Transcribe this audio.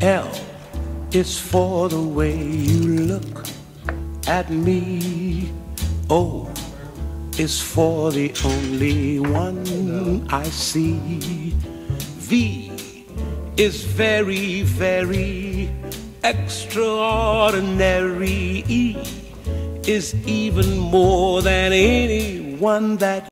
L is for the way you look at me. O is for the only one I see. V is very, very extraordinary. E is even more than anyone that